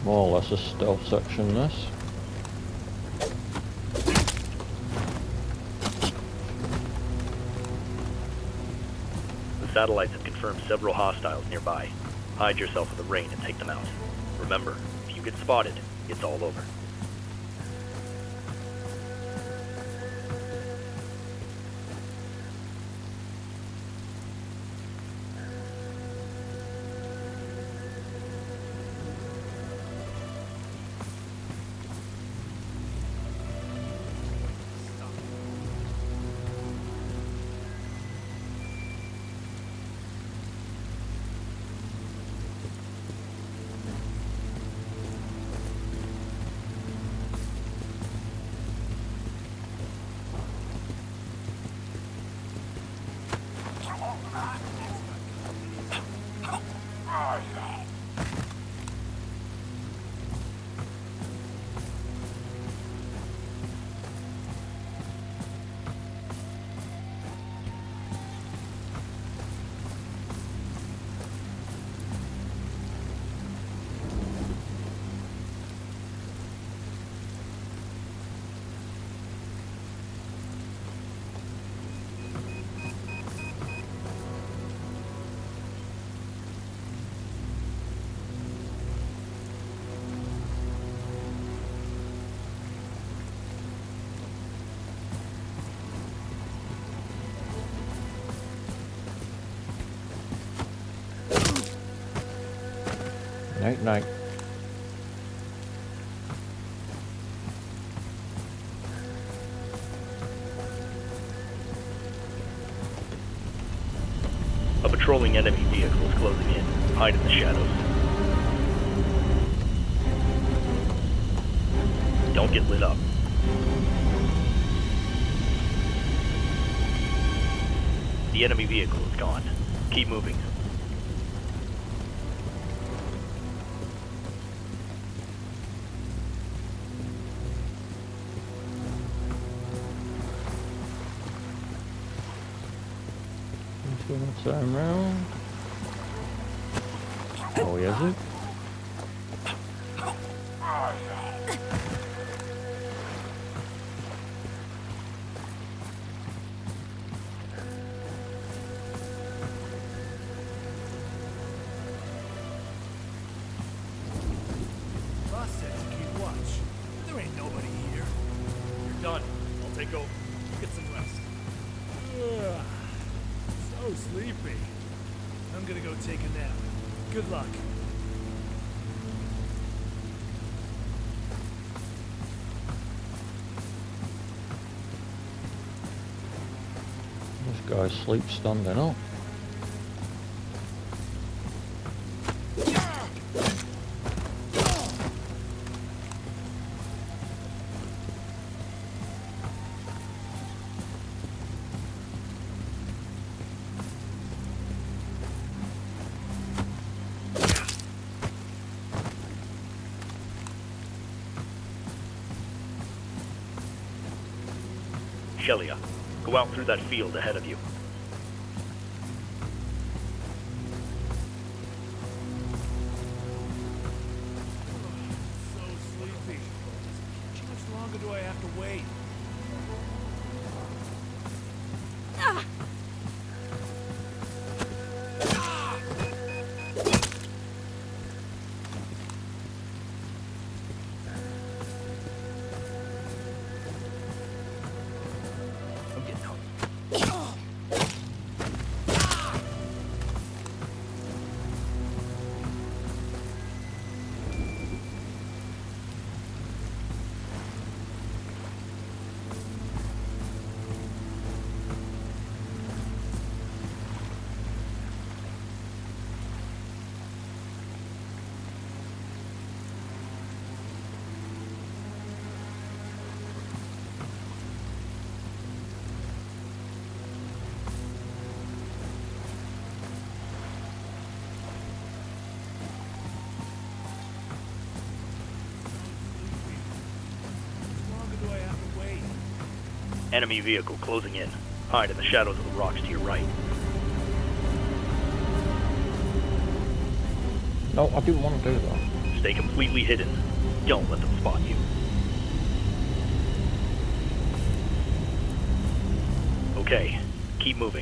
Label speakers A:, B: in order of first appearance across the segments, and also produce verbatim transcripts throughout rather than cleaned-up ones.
A: More or less a stealth section, this.
B: The satellites have confirmed several hostiles nearby. Hide yourself in the rain and take them out. Remember, if you get spotted, it's all over.
A: Night night.
B: A patrolling enemy vehicle is closing in. Hide in the shadows. Don't get lit up. The enemy vehicle is gone. Keep moving.
A: Gonna turn around. Oh, is it?
C: Boss said to keep watch. There ain't nobody here. You're done. I'll take over. Get some rest. Ugh. So sleepy. I'm gonna go take a nap. Good luck.
A: This guy's sleep standing up.
B: Shelia, go out through that field ahead of you.
C: So sleepy. How much longer do I have to wait?
B: I'm getting hungry. Enemy vehicle closing in. Hide in the shadows of the rocks to your right.
A: No, I didn't want to do that.
B: Stay completely hidden. Don't let them spot you. Okay, keep moving.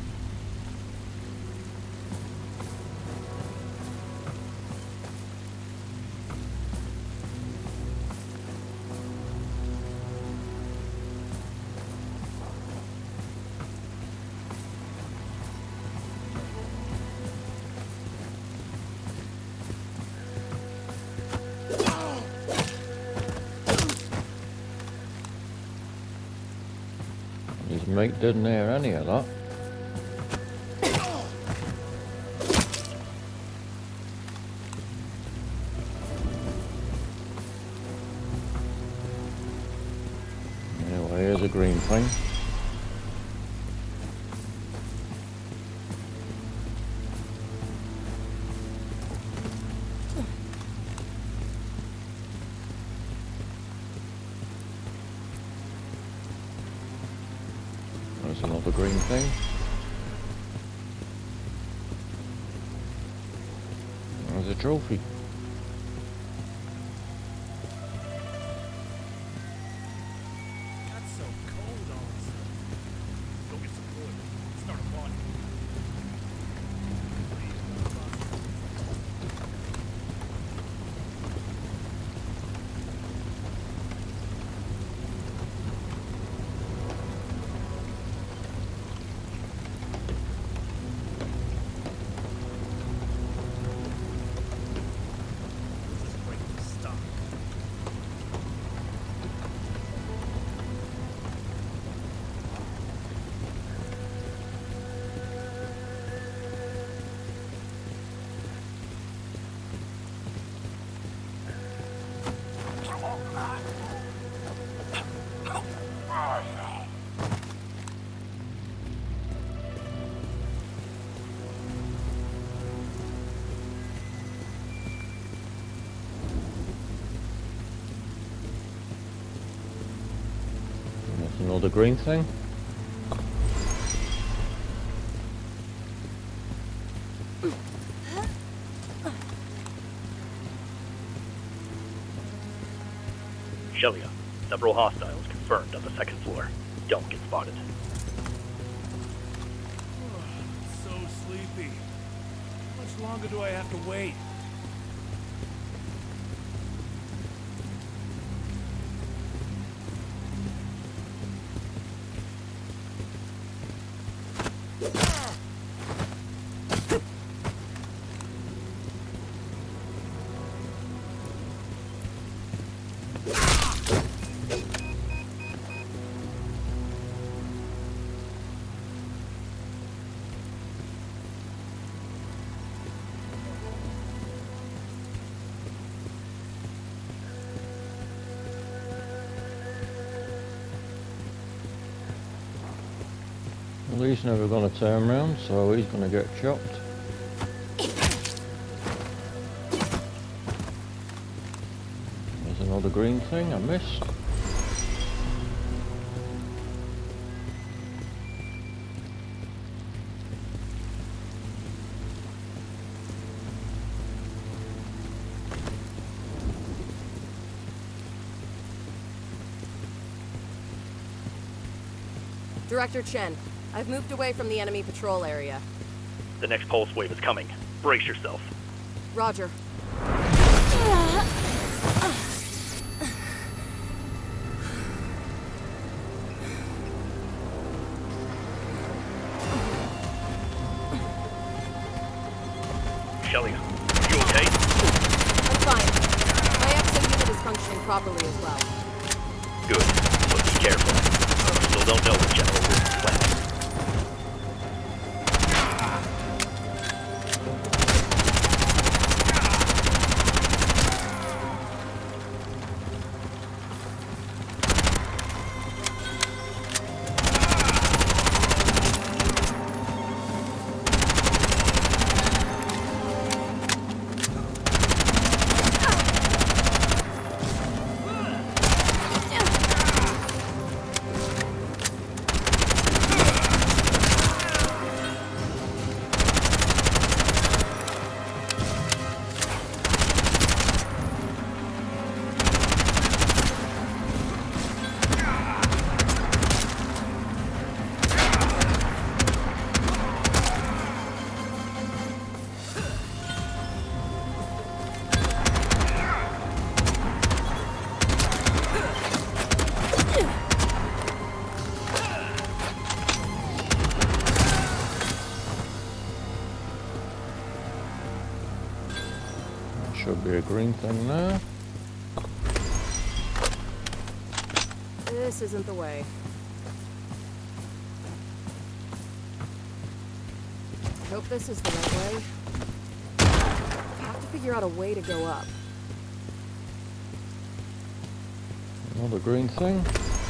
A: His mate didn't hear any of that. Anyway, here's a green thing. There's another green thing. There's a trophy.
C: Got so cold all of a sudden. Go get some wood. Start a party. This is great to stop.
A: There's another green thing.
B: Shelia, several hostiles confirmed on the second floor. Don't get spotted.
C: So sleepy. How much longer do I have to wait?
A: Well, he's never going to turn around, so he's going to get chopped. There's another green thing I missed.
D: Director Chen, I've moved away from the enemy patrol area.
B: The next pulse wave is coming. Brace yourself.
D: Roger.
B: Shelia, you okay?
D: I'm fine. My exo unit is functioning properly as well.
B: Good, but be careful. We still don't know what General Wilson's plan is.
A: should be a green thing there.
D: This isn't the way. Hope this is the right way. I have to figure out a way to go up.
A: Another green thing.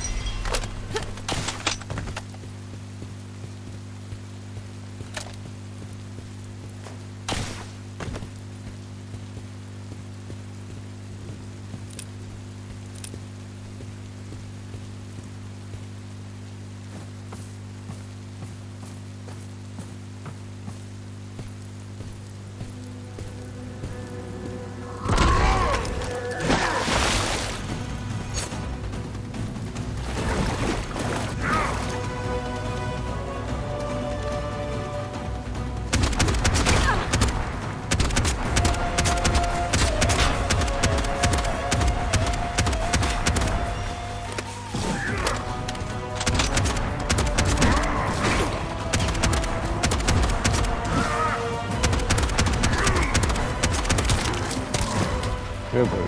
A: Shiver.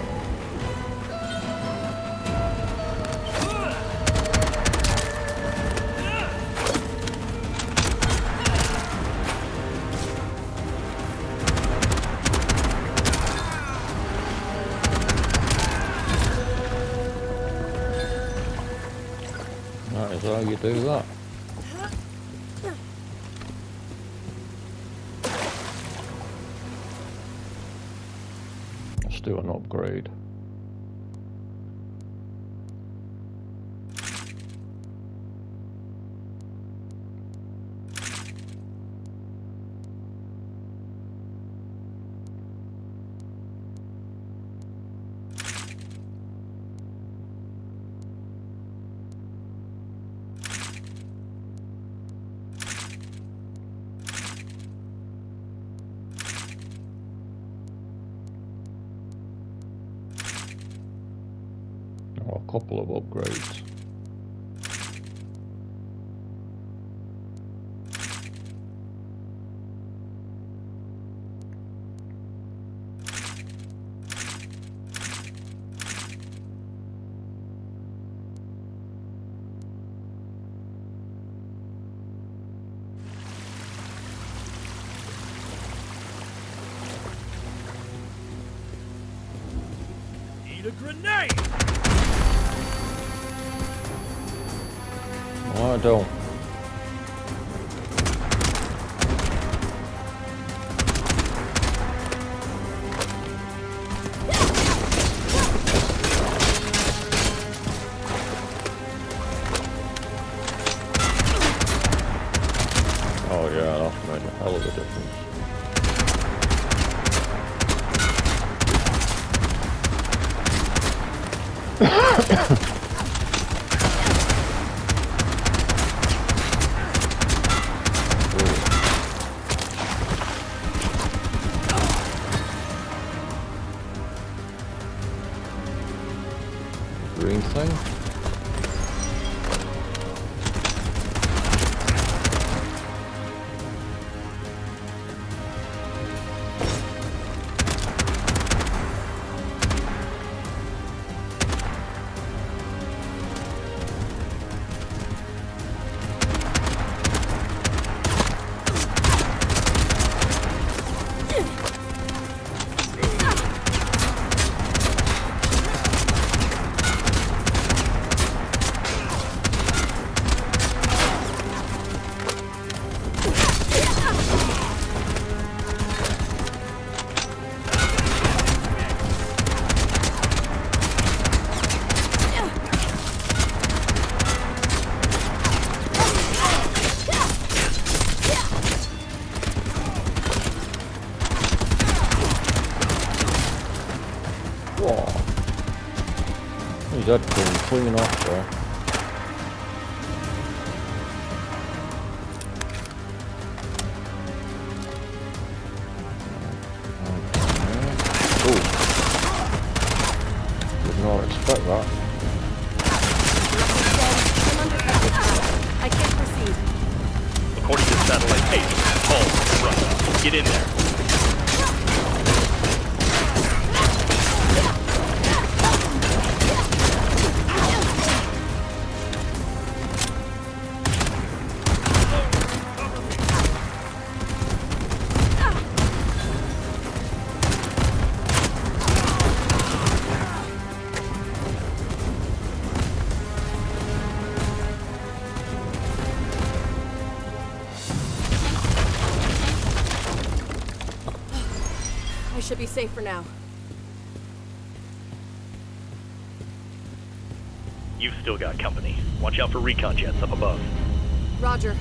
A: That is how you do that. Let's do an upgrade. Or a couple of upgrades.
C: Need a grenade!
A: I don't. Oh yeah, that's made a hell of a difference. Green thing. Whoa. He's had to clean off there. Oh. Did not expect that.
D: I'm under pressure. I can't proceed.
B: According to satellite page, hold, right. Get in there.
D: should be safe for now.
B: You've still got company. Watch out for recon jets up above.
D: Roger.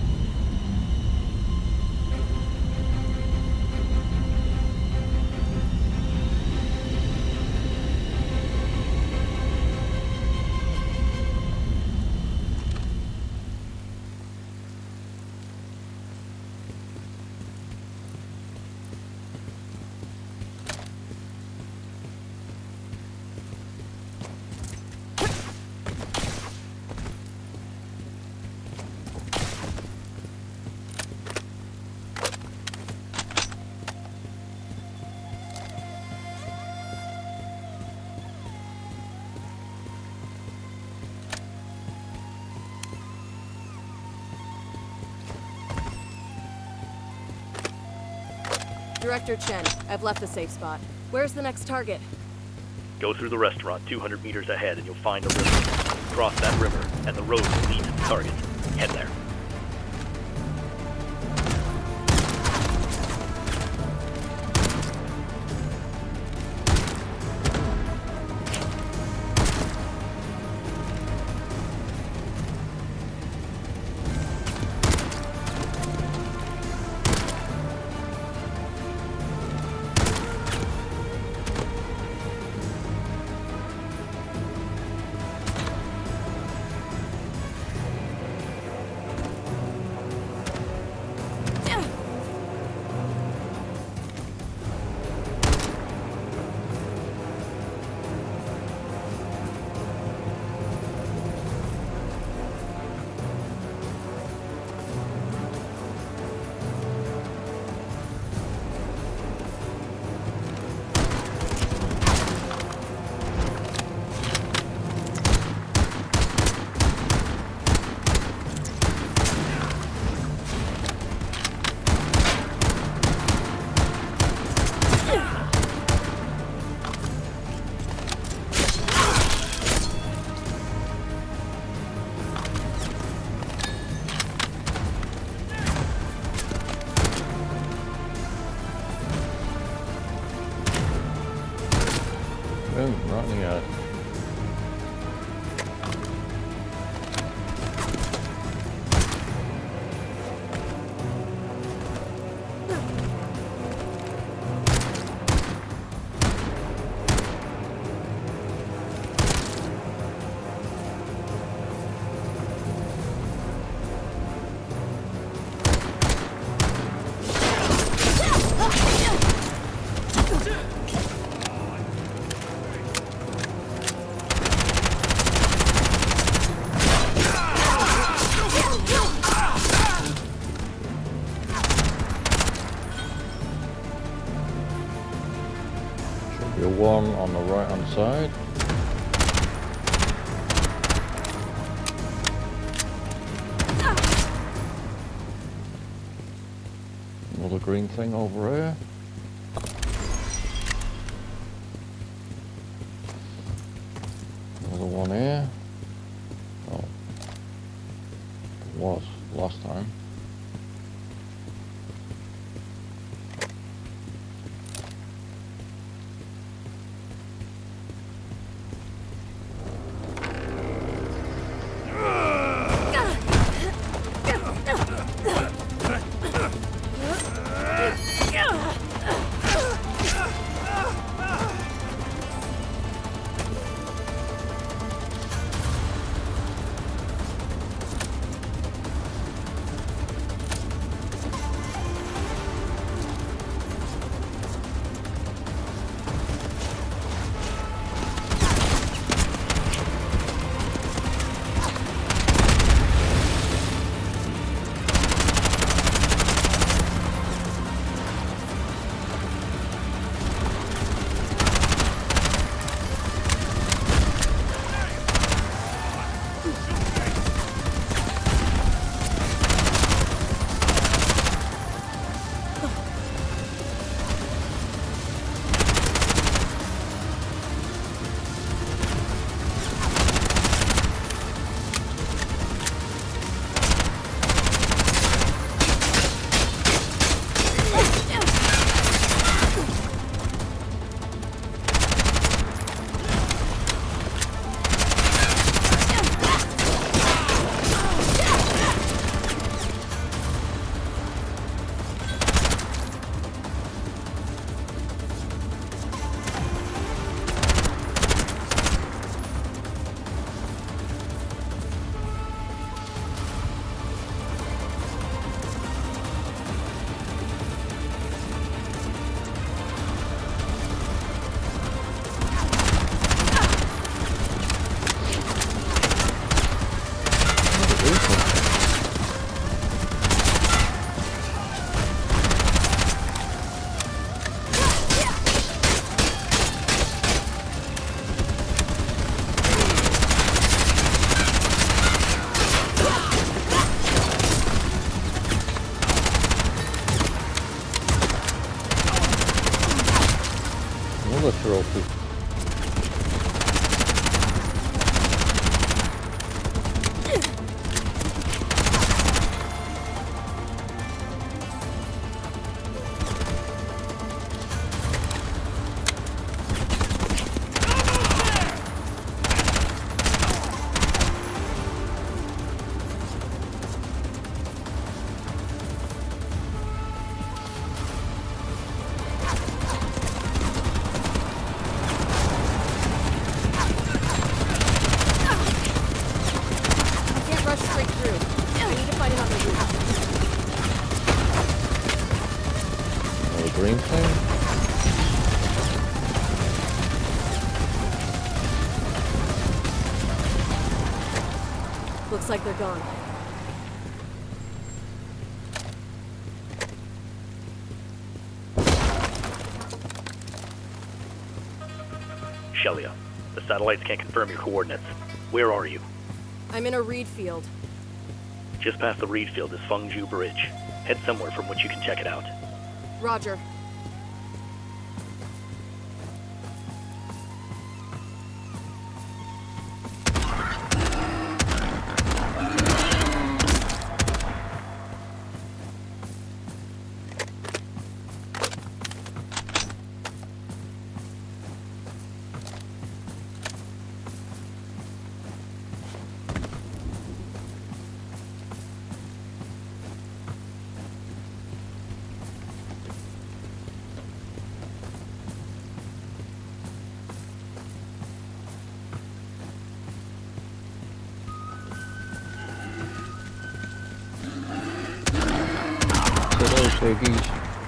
D: Director Chen, I've left the safe spot. Where's the next target?
B: Go through the restaurant two hundred meters ahead and you'll find a river. Cross that river, and the road will lead to the target. Head there.
A: Boom, right in the eye. Should be one on the right hand side. Another green thing over here. Another one here. Oh, it was last time.
D: Yeah.
A: Another trophy. Green thing?
D: Looks like they're gone.
B: Shelia, the satellites can't confirm your coordinates. Where are you?
D: I'm in a reed field.
B: Just past the reed field is Fengju Bridge. Head somewhere from which you can check it out.
D: Roger.
A: Piggies.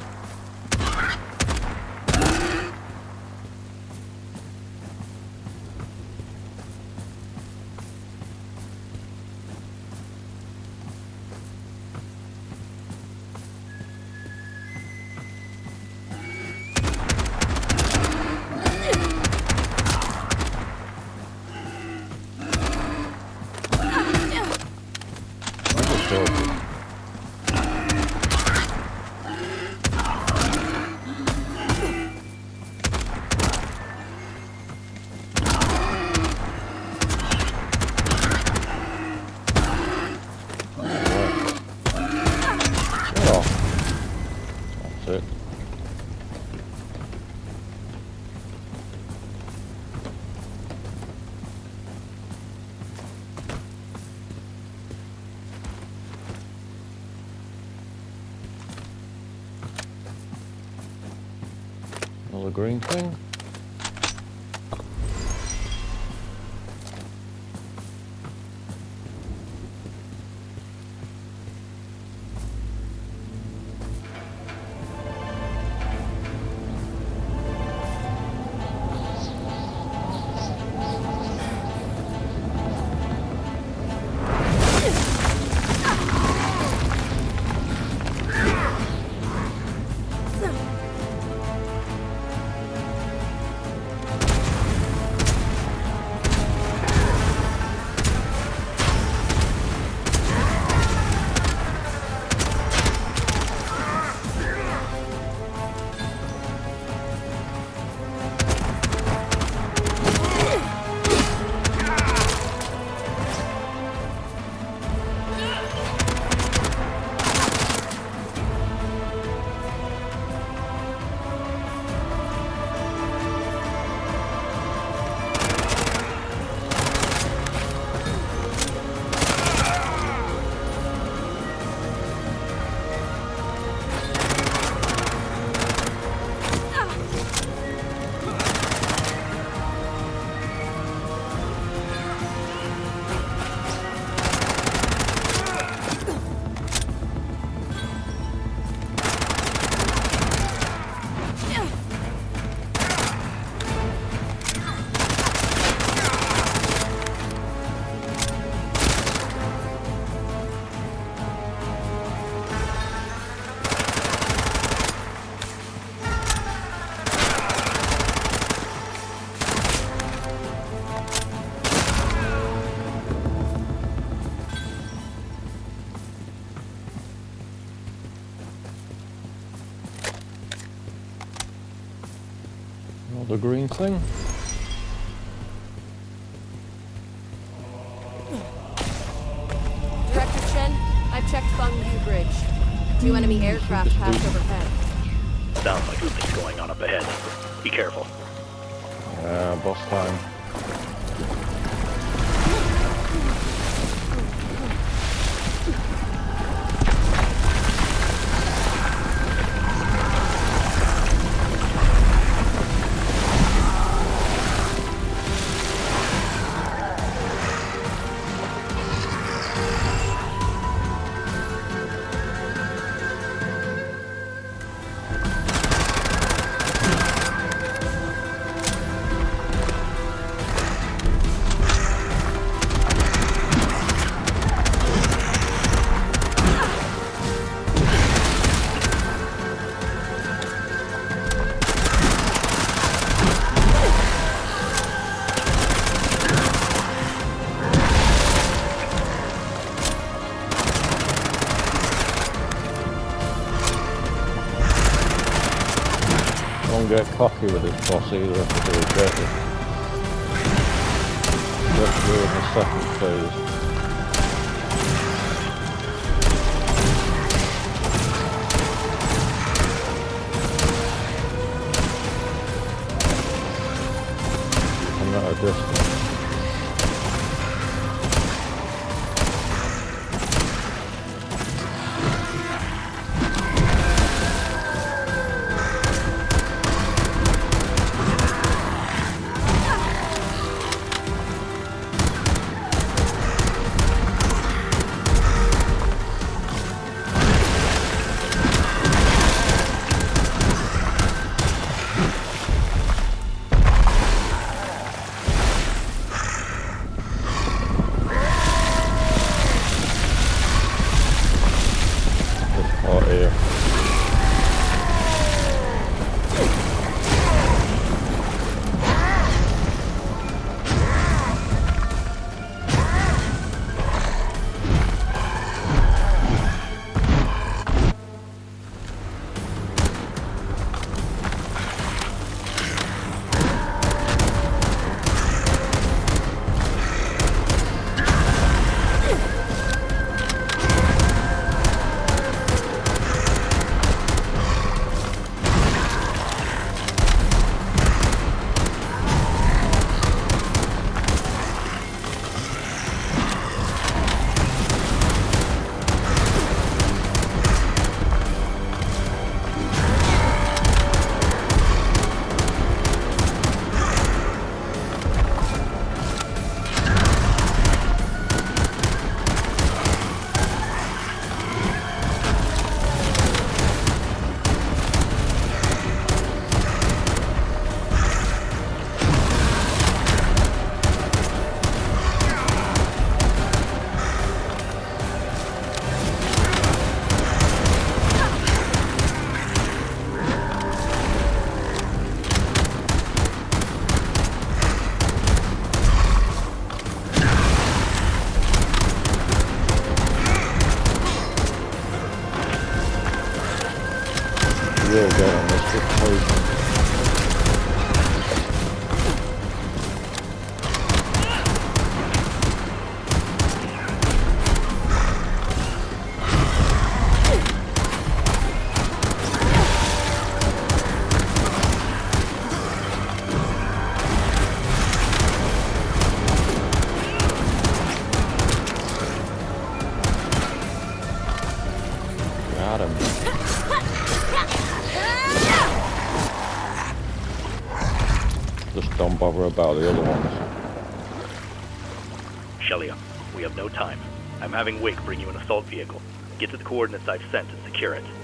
A: Another green thing. Another green thing.
D: Director Chen, I've checked Fengyu Bridge. Two enemy aircraft passed overhead.
B: Sounds like something's going on up ahead. Be careful.
A: Yeah, boss time. Don't get cocky with this boss either if you do it better. Let's do it in the second phase. I'm at a distance. Hot air. Real good on this with poison. Got him. Just don't bother about the other ones.
B: Shelia, we have no time. I'm having Wake bring you an assault vehicle. Get to the coordinates I've sent and secure it.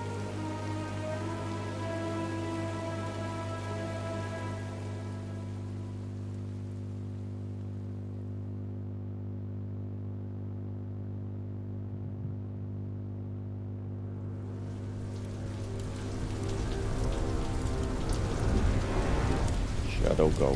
A: Shadow Ghost.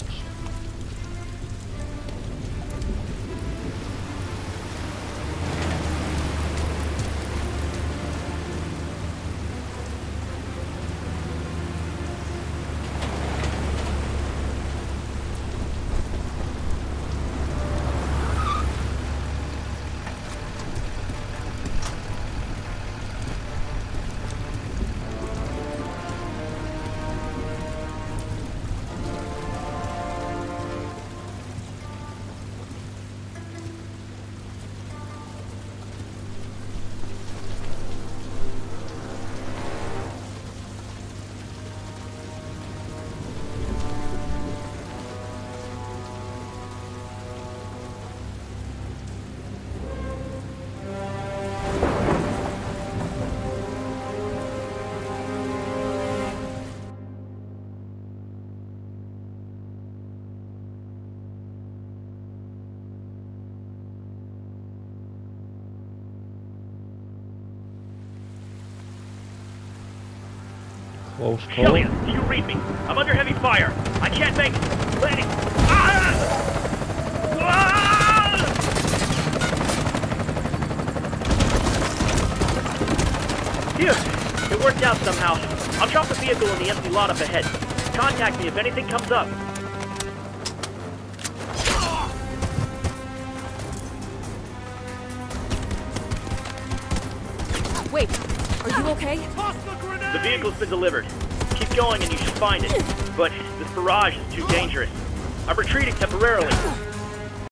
A: Close call.
B: Killian, do you read me? I'm under heavy fire. I can't make landing. Ah! Ah! Phew, it worked out somehow. I'll drop the vehicle in the empty lot up ahead. Contact me if anything comes up.
D: Wait, are you okay?
C: Toss the grenade!
B: The vehicle's been delivered. Keep going and you should find it. But this barrage is too dangerous. I'm retreating temporarily.